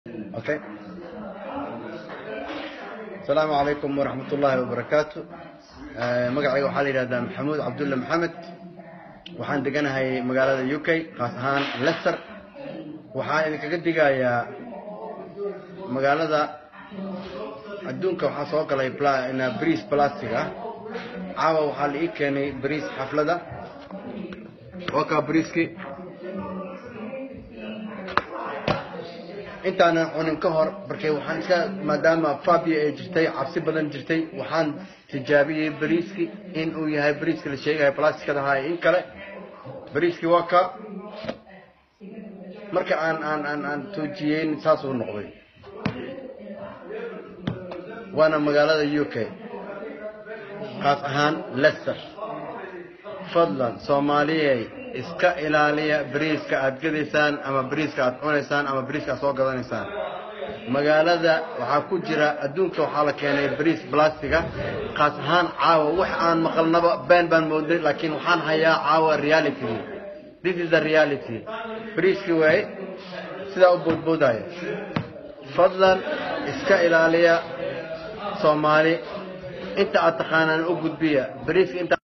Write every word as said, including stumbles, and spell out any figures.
اوكي. السلام عليكم ورحمة الله وبركاته. مقعي وحالي هذا محمود عبد الله محمد، وحان دقنا هاي مقالة يوكي خاصهان لسر، وحان إذا كنت دقايا مقالة الدونك وحاسوك لي بلا إن بريس بلاستيكا عاوا وحالي إيكاني بريس حفلة ده وكا بريسكي intaana cunin ka hor barkay waxaan iska maadaama faabiya ay jirtay cabsi badan jirtay waxaan tijaabiyay bariiski in uu yahay bariiska la sheegay plastikada hay in kale bariiski waa ka marka aan aan aan aan toojiyeen saas uu noqday waana magaalada U K qaas ahaan Leicester. fadlan Soomaaliyeey iska ilaaliya bariiska aad gadaysaan ama bariiska aad cunaysaan ama bariiska aad soo gadanaysaan. magaalada waxa ku jira adduunka waxa la keenay bariis plastiga qaas ahaan caawa wax aan maqalnaba baan baan mooday laakiin waxaan hayaa caawa reality. This is the reality. bariiski way sida u boodboodaya. fadlan iska ilaaliya Soomaali inta aad taqaanaan u gudbiya bariiska inta